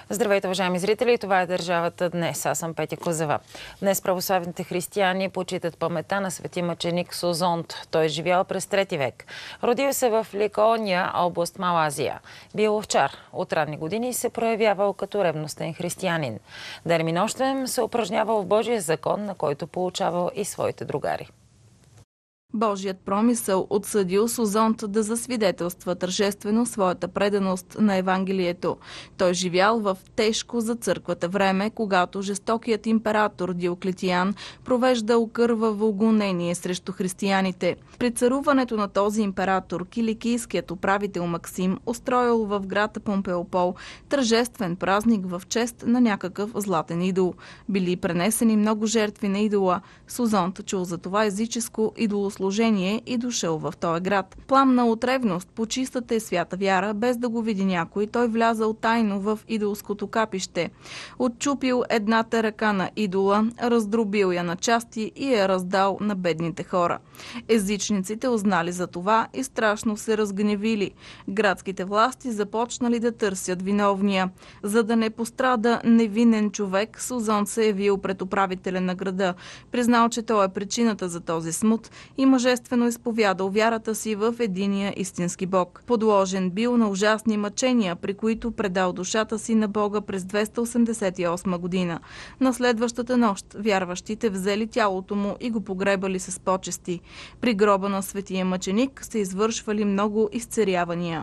Здравейте, уважаеми зрители! Това е Държавата днес. Аз съм Петя Козева. Днес православните християни почитат паметта на свети мъченик Созонт. Той е живял през 3 век. Родил се в Ликоония, област Малазия. Бил овчар. От ранни години се проявявал като ревностен християнин. Ден и нощем се упражнявал в Божия закон, на който получавал и своите другари. Божият промисъл отсъдил Созонт да засвидетелства тържествено своята преданост на Евангелието. Той живял в тежко за църквата време, когато жестокият император Диоклетиан провеждал кърваво гонение срещу християните. При царуването на този император киликийският управител Максим устроил в град Помпеопол тържествен празник в чест на някакъв златен идол. Били пренесени много жертви на идола. Созонт чул за това езическо идолослужение и дошъл в този град. Пламнал от ревност по чистата и свята вяра, без да го види някой, той влязал тайно в идолското капище. Отчупил едната ръка на идола, раздробил я на части и я раздал на бедните хора. Езичниците узнали за това и страшно се разгневили. Градските власти започнали да търсят виновния. За да не пострада невинен човек, Созонт се явил пред управителя на града. Признал, че той е причината за този смут и мъжествено изповядал вярата си в единия истински Бог. Подложен бил на ужасни мъчения, при които предал душата си на Бога през 288 година. На следващата нощ вярващите взели тялото му и го погребали с почести. При гроба на светия мъченик се извършвали много изцерявания.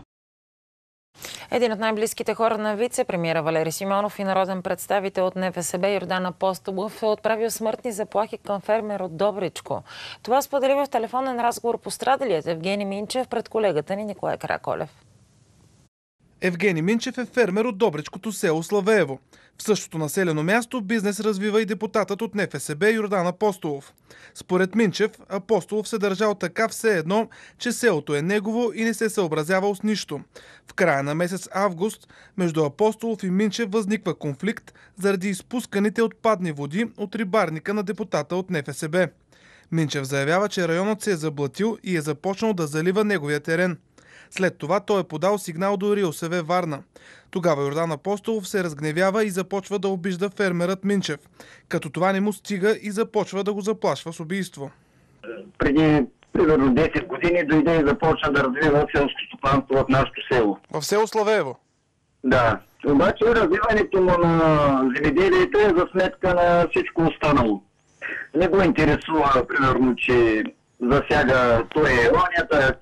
Един от най-близките хора на вице-премиера Валери Симеонов и народен представител от НФСБ Йордан Апостолов е отправил смъртни заплахи към фермер от Добричко. Това сподели в телефонен разговор пострадалият Евгений Минчев пред колегата ни Николай Караколев. Евгений Минчев е фермер от Добричкото село Славеево. В същото населено място бизнес развива и депутатът от НФСБ Йордан Апостолов. Според Минчев, Апостолов се държал така все едно, че селото е негово и не се съобразявал с нищо. В края на месец август между Апостолов и Минчев възниква конфликт заради изпусканите отпадни води от рибарника на депутата от НФСБ. Минчев заявява, че районът се е заблатил и е започнал да залива неговия терен. След това той е подал сигнал до РИОСВ Варна. Тогава Йордан Апостолов се разгневява и започва да обижда фермерът Минчев. Като това не му стига и започва да го заплашва с убийство. Преди примерно 10 години дойде и започна да развива селско стопанство в нашото село. В село Славеево? Да. Обаче развиването му на земеделието е за сметка на всичко останало. Не го интересува, примерно, че засяга той еронията,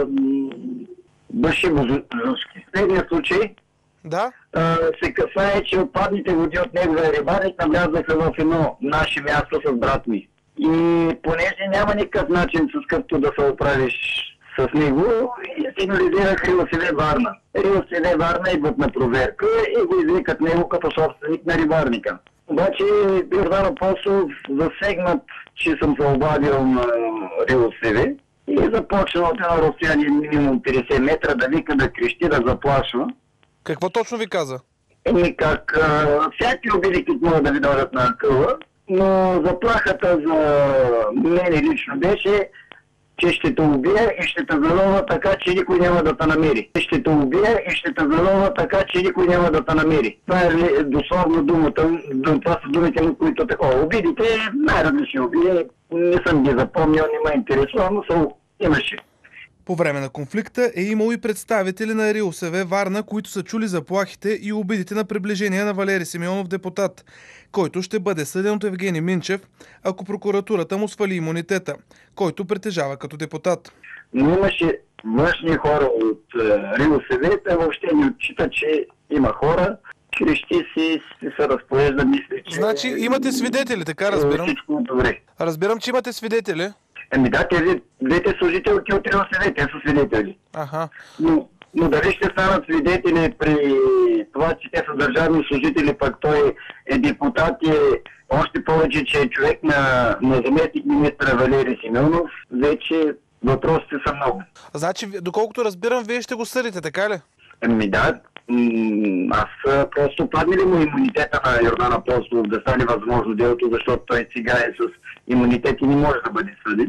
баши музуски. В следния случай се касае, че отпадните води от неговия рибарник навлязаха в едно наше място с брат ми. И понеже няма никакъв начин с както да се оправиш с него, сигнализирах РИОСВ Варна. РИОСВ Варна идват на проверка и го извикат него като собственик на рибарника. Обаче Йордан Апостолов засегнат, че съм се обадил на РИОСВ и започна от едно разстояние минимум 50 метра да вика, да крещи, да заплашва. Какво точно ви каза? Как всяки обиди могат да ви дойдат на акъла, но заплахата за мене лично беше, че ще те убия и ще те залова така, че никой няма да те намери. Ще те убия и ще те залова така, че никой няма да те намери. Това е дословно думата, това са думите му, които такова. Обидите, най-различни обиди, не съм ги запомнил, не ме интересува, но имаше. По време на конфликта е имало и представители на РИОСВ Варна, които са чули заплахите и обидите на приближение на Валери Симеонов депутат, който ще бъде съден от Евгений Минчев, ако прокуратурата му свали имунитета, който притежава като депутат. Но имаше външни хора от РИОСВ, те въобще не отчитат, че има хора, крещи си, се разпорежда, мисли, че... Значи имате свидетели, така разбирам? Всичко добре. Разбирам, че имате свидетели. Да, тези двете служителки от РИОСВ, те са свидетели. Но дали ще станат свидетели при това, че те са държавни служители, пък той е депутат и още повече, че е човек на заместник министра Валери Симеонов, вече въпросите са много. Значи, доколкото разбирам, вие ще го съдите, така ли? Да. Аз просто падне ли му имунитета на Йордан Апостолов да стане възможно делото, защото той сега е с имунитет и не може да бъде съден.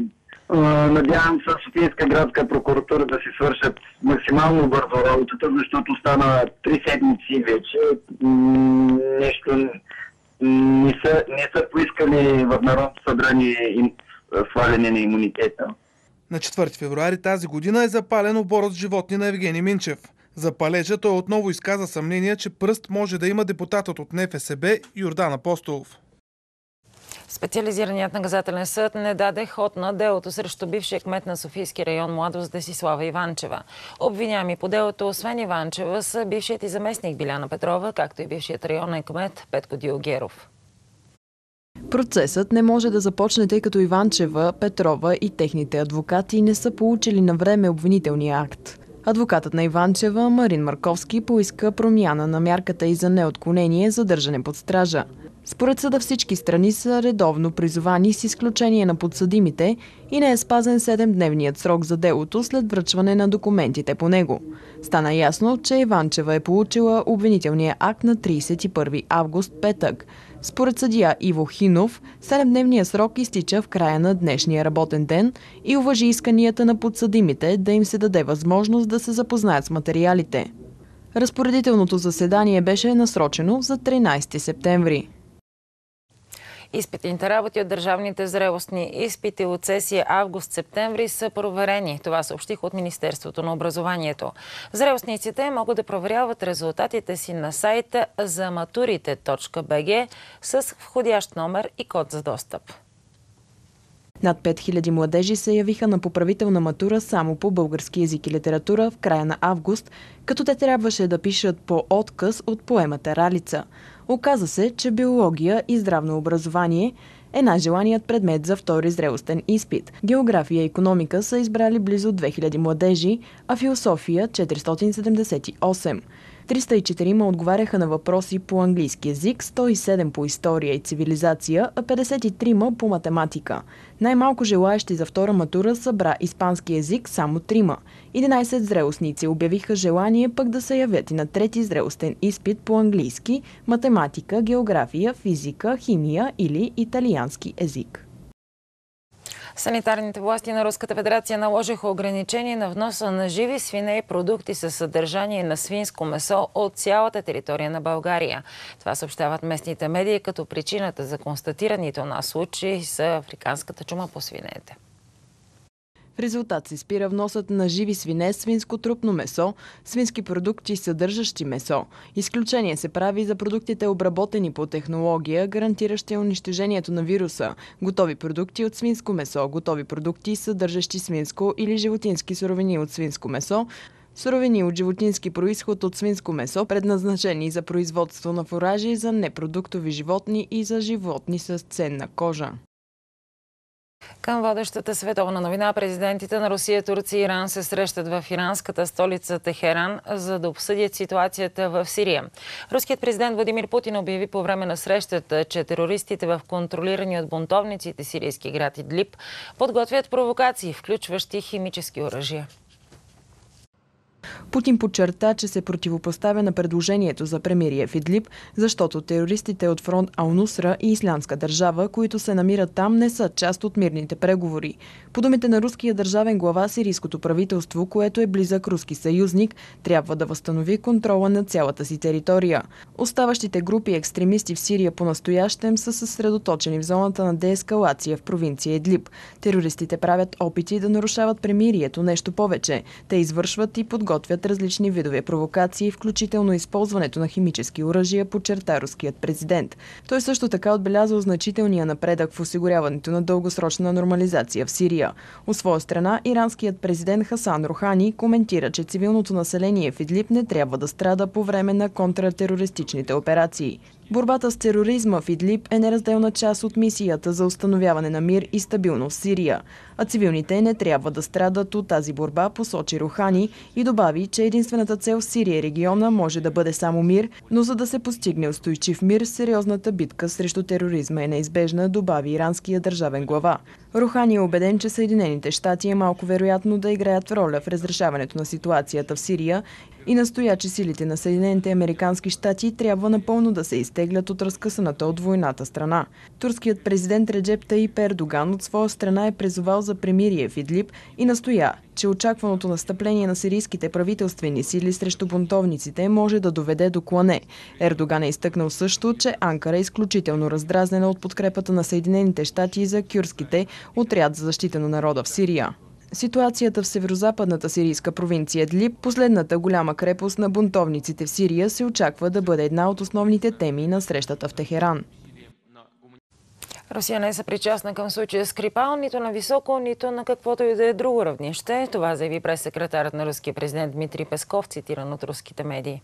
Надявам се Софийска градска прокуратура да си свършат максимално бързо работата, защото стана 3 седмици вече. Нещо не са поискали в Народното събрание сваляне на имунитета. На 4 февруари тази година е запален оборот с животни на Евгени Минчев. За палежа той отново изказа съмнение, че пръст може да има депутатът от НФСБ Йордан Апостолов. Специализираният наказателен съд не даде ход на делото срещу бившия кмет на Софийски район Младост Десислава Иванчева. Обвиняеми по делото, освен Иванчева, са бившият и заместник Биляна Петрова, както и бившият районен кмет Петко Дилгеров. Процесът не може да започне, тъй като Иванчева, Петрова и техните адвокати не са получили на време обвинителния акт. Адвокатът на Иванчева, Марин Марковски, поиска промяна на мярката и за неотклонение задържане под стража. Според съда всички страни са редовно призовани с изключение на подсъдимите и не е спазен 7-дневният срок за делото след връчване на документите по него. Стана ясно, че Иванчева е получила обвинителния акт на 31 август, петък. Според съдия Иво Хинов, 7-дневният срок изтича в края на днешния работен ден и уважи исканията на подсъдимите да им се даде възможност да се запознаят с материалите. Разпоредителното заседание беше насрочено за 13 септември. Изпитните работи от държавните зрелостни изпити от сесия август-септември са проверени. Това съобщих от Министерството на образованието. Зрелостниците могат да проверяват резултатите си на сайта zamaturite.bg с входящ номер и код за достъп. Над 5000 младежи се явиха на поправителна матура само по български език и литература в края на август, като те трябваше да пишат по отказ от поемата Ралица. Оказа се, че биология и здравно образование е най-желаният предмет за втори зрелостен изпит. География и икономика са избрали близо 2000 младежи, а философия – 478. 304 отговаряха на въпроси по английски език, 107 по история и цивилизация, а 53 по математика. Най-малко желаещи за втора матура събра испански език само 3. 11 зрелостници обявиха желание пък да се явят и на трети зрелостен изпит по английски, математика, география, физика, химия или италиански език. Санитарните власти на Руската федерация наложиха ограничение на вноса на живи свине и продукти със съдържание на свинско месо от цялата територия на България. Това съобщават местните медии, като причината за констатираните у нас случаи са африканската чума по свинете. В резултат се спира вносът на живи свине, свинско трупно месо, свински продукти, съдържащи месо. Изключение се прави за продуктите, обработени по технология, гарантиращи унищожението на вируса, готови продукти от свинско месо, готови продукти, съдържащи свинско или животински суровини от свинско месо, суровини от животински происход от свинско месо, предназначени за производство на фуражи за непродуктови животни и за животни с ценна кожа. Към водещата световна новина, президентите на Русия, Турция и Иран се срещат в иранската столица Техеран, за да обсъдят ситуацията в Сирия. Руският президент Владимир Путин обяви по време на срещата, че терористите в контролирани от бунтовниците сирийски град Идлиб подготвят провокации, включващи химически оръжия. Путин подчерта, че се противопоставя на предложението за премирие в Идлиб, защото терористите от фронт Ал-Нусра и Ислямска държава, които се намират там, не са част от мирните преговори. По думите на руския държавен глава, сирийското правителство, което е близък руски съюзник, трябва да възстанови контрола на цялата си територия. Оставащите групи екстремисти в Сирия по-настоящем са съсредоточени в зоната на деескалация в провинция Идлиб. Терористите правят опити да нарушават премирието, нещо повече. Те извършват и подготвят различни видове провокации, включително използването на химически оръжия, подчерта руският президент. Той също така отбелязал значителния напредък в осигуряването на дългосрочна нормализация в Сирия. От своя страна, иранският президент Хасан Рухани коментира, че цивилното население в Идлиб не трябва да страда по време на контратерористичните операции. Борбата с тероризма в Идлиб е неразделна част от мисията за установяване на мир и стабилност в Сирия. А цивилните не трябва да страдат от тази борба, посочи Рухани и добави, че единствената цел в Сирия и региона може да бъде само мир, но за да се постигне устойчив мир, сериозната битка срещу тероризма е неизбежна, добави иранския държавен глава. Рухани е убеден, че Съединените щати е малко вероятно да играят роля в разрешаването на ситуацията в Сирия и настоя, че силите на Съединените американски щати трябва напълно да се изтеглят от разкъсаната от войната страна. Турският президент Реджеп Таип Ердоган от своя страна е призовал за премирие в Идлиб и настоя, че очакваното настъпление на сирийските правителствени сили срещу бунтовниците може да доведе до клане. Ердоган е изтъкнал също, че Анкара е изключително раздразнена от подкрепата на Съединените щати за кюрдските отряд за защита на народа в Сирия. Ситуацията в северозападната сирийска провинция Идлиб, последната голяма крепост на бунтовниците в Сирия, се очаква да бъде една от основните теми на срещата в Техеран. Русия не е съпричастна към случая Скрипал, нито на високо, нито на каквото и да е друго равнище. Това заяви прес-секретарят на руския президент Дмитрий Песков, цитиран от руските медии.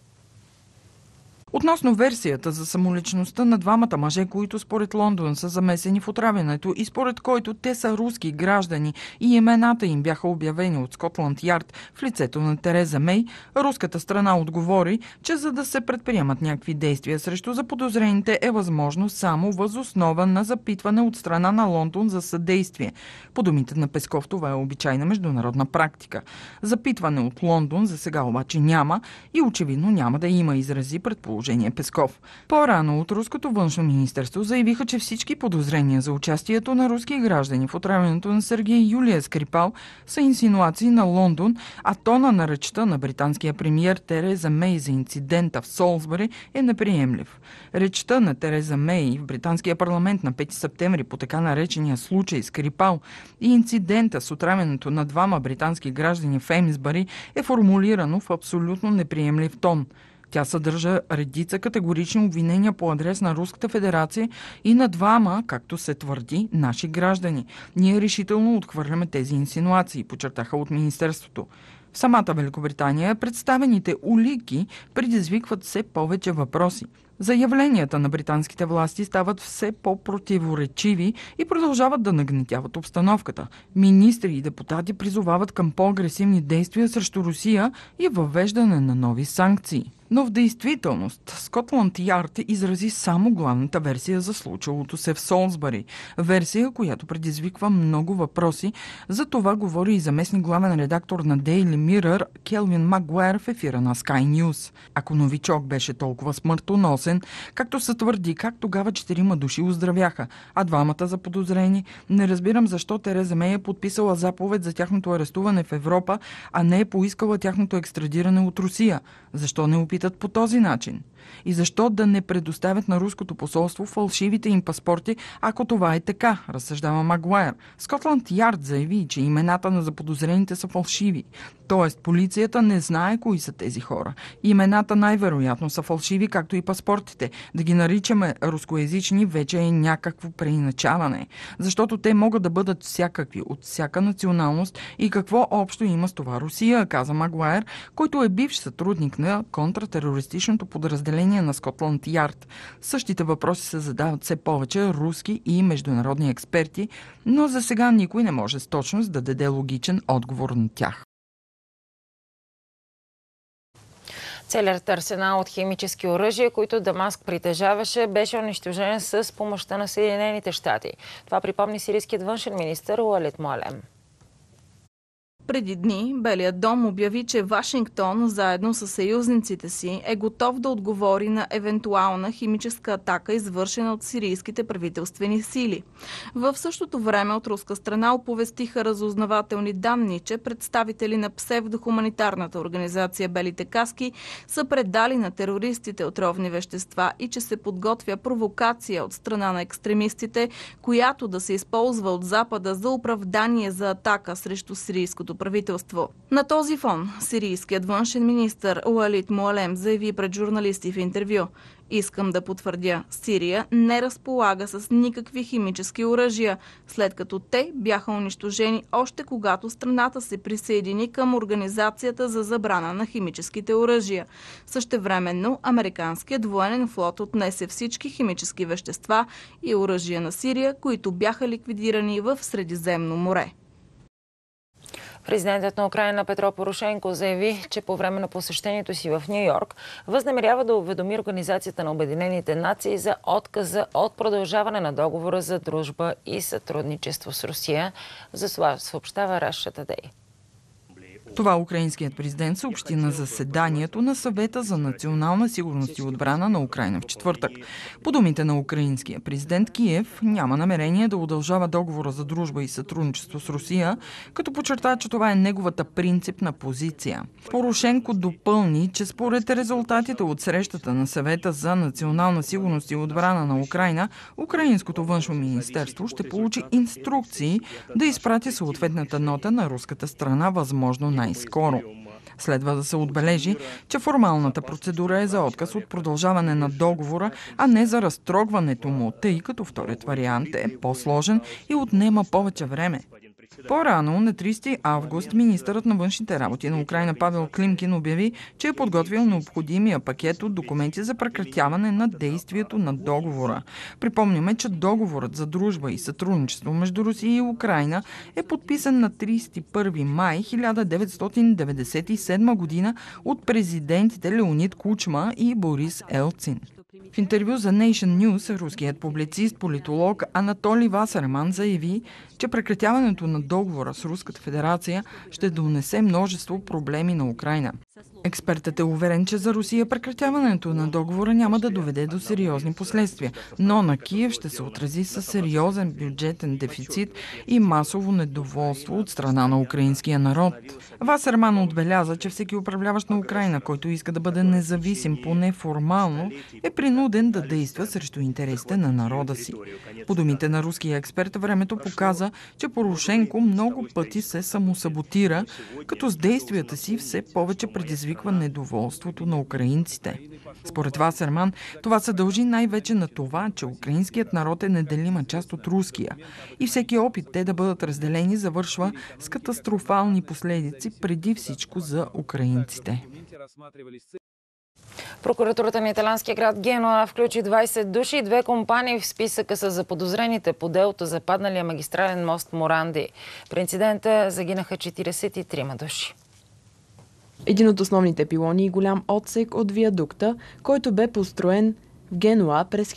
Относно версията за самоличността на двамата мъже, които според Лондон са замесени в отравянето и според който те са руски граждани и имената им бяха обявени от Скотланд Ярд в лицето на Тереза Мей, руската страна отговори, че за да се предприемат някакви действия срещу заподозрените е възможно само въз основа на запитване от страна на Лондон за съдействие. По думите на Песков, това е обичайна международна практика. Запитване от Лондон за сега обаче няма и очевидно няма да има, изрази предположение Песков. По-рано от руското външно министерство заявиха, че всички подозрения за участието на руски граждани в отравянето на Сергей и Юлия Скрипал са инсинуации на Лондон, а тона на речта на британския премиер Тереза Мей за инцидента в Солсбъри е неприемлив. Речта на Тереза Мей в британския парламент на 5 септември по така наречения случай Скрипал и инцидента с отравянето на двама британски граждани в Емсбъри е формулирано в абсолютно неприемлив тон. Тя съдържа редица категорични обвинения по адрес на Руската федерация и на двама, както се твърди, наши граждани. Ние решително отхвърляме тези инсинуации, подчертаха от министерството. В самата Великобритания представените улики предизвикват все повече въпроси. Заявленията на британските власти стават все по-противоречиви и продължават да нагнетяват обстановката. Министри и депутати призовават към по-агресивни действия срещу Русия и въвеждане на нови санкции. Но в действителност Скотланд Ярд изрази само главната версия за случилото се в Солсбъри. Версия, която предизвиква много въпроси. За това говори и заместник главен редактор на Daily Mirror Келвин Магуайр в ефира на Sky News. Ако новичок беше толкова смъртоносен, както се твърди, как тогава 4 души оздравяха, а двамата заподозрени, не разбирам защо Тереза Мей е подписала заповед за тяхното арестуване в Европа, а не е поискала тяхното екстрадиране от Русия. Защо не опитат по този начин? И защо да не предоставят на руското посолство фалшивите им паспорти, ако това е така, разсъждава Магуайр. Скотланд Ярд заяви, че имената на заподозрените са фалшиви. Тоест, полицията не знае кои са тези хора. Имената най-вероятно са фалшиви, както и паспортите. Да ги наричаме рускоязични вече е някакво преиначаване. Защото те могат да бъдат всякакви, от всяка националност и какво общо има с това Русия, каза Магуайр, който е бивш сътрудник на контратерористичното подразделение на Скотланд Ярд. Същите въпроси се задават все повече руски и международни експерти, но за сега никой не може с точност да даде логичен отговор на тях. Целият арсенал от химически оръжия, които Дамаск притежаваше, беше унищожен с помощта на Съединените щати. Това припомни сирийският външен министър Уалид Муалем. Преди дни Белият дом обяви, че Вашингтон, заедно с съюзниците си, е готов да отговори на евентуална химическа атака, извършена от сирийските правителствени сили. В същото време от руска страна оповестиха разузнавателни данни, че представители на псевдохуманитарната организация Белите каски са предали на терористите отровни вещества и че се подготвя провокация от страна на екстремистите, която да се използва от Запада за оправдание за атака срещу сирийското правителство. На този фон сирийският външен министър Уалид Муалем заяви пред журналисти в интервю: "Искам да потвърдя, Сирия не разполага с никакви химически оръжия, след като те бяха унищожени още когато страната се присъедини към Организацията за забрана на химическите оръжия. Същевременно, американският военен флот отнесе всички химически вещества и оръжия на Сирия, които бяха ликвидирани в Средиземно море." Президентът на Украйна Петро Порошенко заяви, че по време на посещението си в Ню Йорк възнамерява да уведоми Организацията на Обединените нации за отказа от продължаване на договора за дружба и сътрудничество с Русия. За това съобщава Russia Today. Това украинският президент съобщи на заседанието на Съвета за национална сигурност и отбрана на Украйна в четвъртък. По думите на украинския президент, Киев няма намерение да удължава договора за дружба и сътрудничество с Русия, като подчерта, че това е неговата принципна позиция. Порошенко допълни, че според резултатите от срещата на Съвета за национална сигурност и отбрана на Украйна, Украинското външно министерство ще получи инструкции да изпрати съответната нота на руската страна възможно най-скоро. Следва да се отбележи, че формалната процедура е за отказ от продължаване на договора, а не за разтрогването му, тъй като вторият вариант е по-сложен и отнема повече време. По-рано, на 30 август, министърът на външните работи на Украйна Павел Климкин обяви, че е подготвил необходимия пакет от документи за прекратяване на действието на договора. Припомняме, че договорът за дружба и сътрудничество между Русия и Украйна е подписан на 31 май 1997 година от президентите Леонид Кучма и Борис Елцин. В интервю за Nation News руският публицист, политолог Анатолий Васерман заяви, че прекратяването на договора с Руската федерация ще донесе множество проблеми на Украйна. Експертът е уверен, че за Русия прекратяването на договора няма да доведе до сериозни последствия, но на Киев ще се отрази със сериозен бюджетен дефицит и масово недоволство от страна на украинския народ. Васерман отбеляза, че всеки управляващ на Украйна, който иска да бъде независим поне формално, е принуден да действа срещу интересите на народа си. По думите на руския експерт, времето показа, че Порошенко много пъти се самосаботира, като с действията си все повече предизвиква недоволството на украинците. Според Васерман, това се дължи най-вече на това, че украинският народ е неделима част от руския и всеки опит те да бъдат разделени завършва с катастрофални последици преди всичко за украинците. Прокуратурата на италианския град Генуа включи 20 души и 2 компании в списъка с заподозрените по делото за падналия магистрален мост Моранди. При инцидента загинаха 43 души. Един от основните пилони и голям отсек от виадукта, който бе построен в Генуа през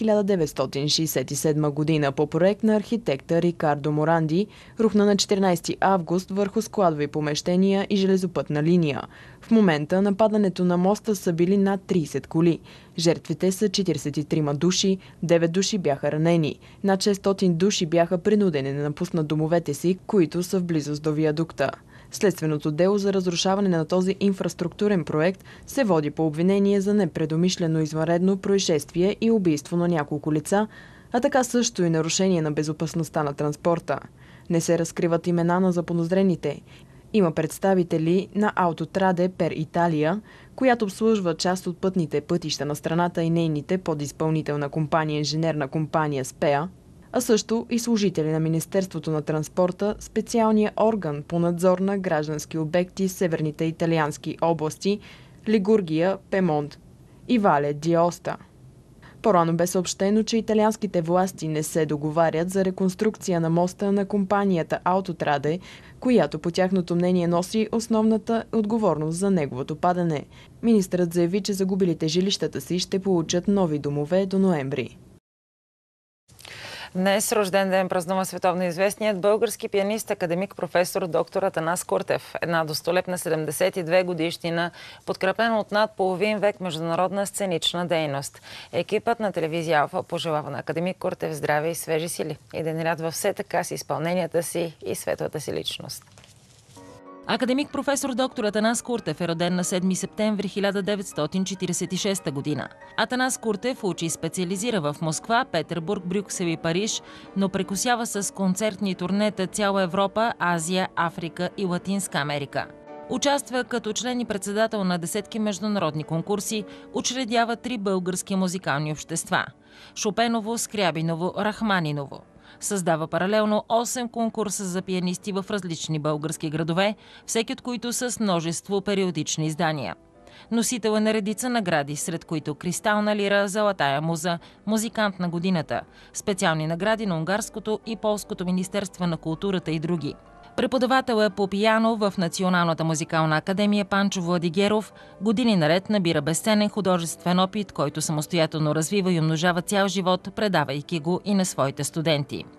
1967 година по проект на архитекта Рикардо Моранди, рухна на 14 август върху складови помещения и железопътна линия. В момента на падането на моста са били над 30 коли. Жертвите са 43 души, 9 души бяха ранени. Над 600 души бяха принудени да напуснат домовете си, които са в близост до виадукта. Следственото дело за разрушаване на този инфраструктурен проект се води по обвинение за непредумишлено извънредно происшествие и убийство на няколко лица, а така също и нарушение на безопасността на транспорта. Не се разкриват имена на заподозрените. Има представители на Autostrade per Italia, която обслужва част от пътните пътища на страната и нейните подизпълнителна компания, инженерна компания СПЕА, а също и служители на Министерството на транспорта, специалния орган по надзор на граждански обекти в северните италиански области Лигургия, Пемонт и Вале Диоста. По-рано бе съобщено, че италианските власти не се договарят за реконструкция на моста на компанията Autostrade, която по тяхното мнение носи основната отговорност за неговото падане. Министърът заяви, че загубилите жилищата си ще получат нови домове до ноември. Днес рожден ден празнува световно известният български пианист, академик, професор, доктор Атанас Куртев. Една достолепна 72 годишнина, подкрепена от над половин век международна сценична дейност. Екипът на телевизия Алфа пожелава на академик Куртев здраве и свежи сили и да ни радва все така с изпълненията си и светлата си личност. Академик професор доктор Атанас Куртев е роден на 7 септември 1946 година. Атанас Куртев учи и специализира в Москва, Петербург, Брюксел и Париж, но прекусява с концертни турнета цяла Европа, Азия, Африка и Латинска Америка. Участва като член и председател на десетки международни конкурси, учредява 3 български музикални общества – Шопеново, Скрябиново, Рахманиново. Създава паралелно 8 конкурса за пианисти в различни български градове, всеки от които с множество периодични издания. Носител е на редица награди, сред които Кристална лира, Златая муза, Музикант на годината, специални награди на Унгарското и Полското министерство на културата и други. Преподавател е по пиано в Националната музикална академия Панчо Владигеров. Години наред набира безценен художествен опит, който самостоятелно развива и умножава цял живот, предавайки го и на своите студенти.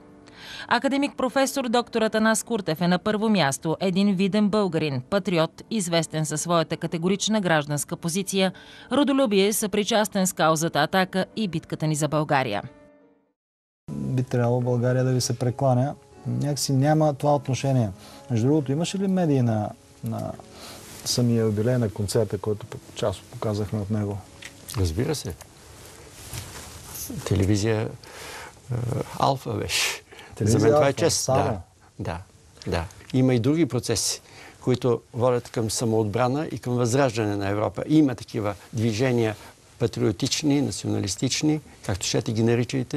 Академик професор доктор Атанас Куртев е на първо място един виден българин, патриот, известен със своята категорична гражданска позиция, родолюбие, съпричастен с каузата Атака и битката ни за България. Би трябвало България да ви се прекланя. Някакси няма това отношение. Между другото, имаше ли медии на самия юбилей на концерта, който част показахме от него? Разбира се. Телевизия Алфа беше. За мен това е чест. Да. Има и други процеси, които водят към самоотбрана и към възраждане на Европа. Има такива движения патриотични, националистични, както ще ги наричайте.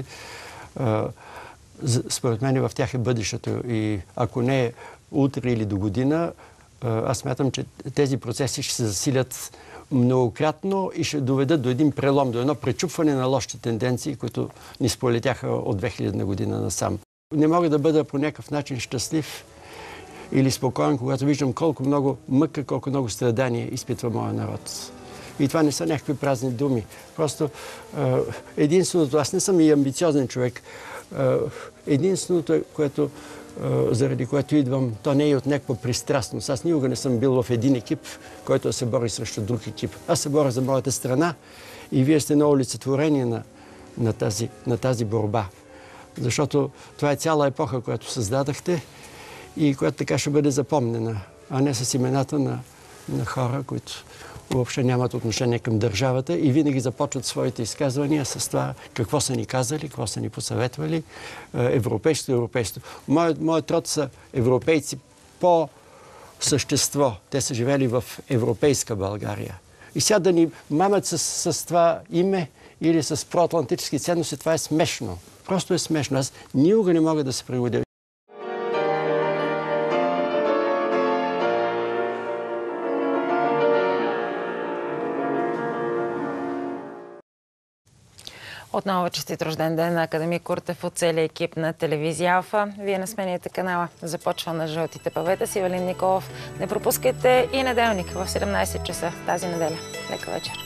Според мен в тях е бъдещето. И ако не е утре или до година, аз смятам, че тези процеси ще се засилят многократно и ще доведат до един прелом, до едно пречупване на лошите тенденции, които ни сполетяха от 2000 година насам. Не мога да бъда по някакъв начин щастлив или спокоен, когато виждам колко много мъка, колко много страдания изпитва моя народ. И това не са някакви празни думи. Просто единственото, аз не съм и амбициозен човек, единственото, заради което идвам, то не е от някаква пристрастност. Аз никога не съм бил в един екип, който се бори срещу друг екип. Аз се боря за моята страна и вие сте на олицетворение на тази борба. Защото това е цяла епоха, която създадахте и която така ще бъде запомнена, а не с имената на хора, които въобще нямат отношение към държавата и винаги започват своите изказвания с това какво са ни казали, какво са ни посъветвали. Европейство. Моят род са европейци по същество. Те са живели в европейска България. И сега да ни мамят с това име или с проатлантически ценности, това е смешно. Просто е смешно. Аз никога не мога да се пригодя. Отново честит рожден ден на академик Куртев от целия екип на телевизия Алфа. Вие не сменяйте канала. Започва на жълтите павета с Ивелин Николов. Не пропускайте и неделник в 17 часа тази неделя. Лека вечер!